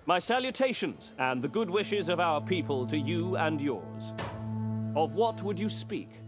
My salutations and the good wishes of our people to you and yours. Of what would you speak?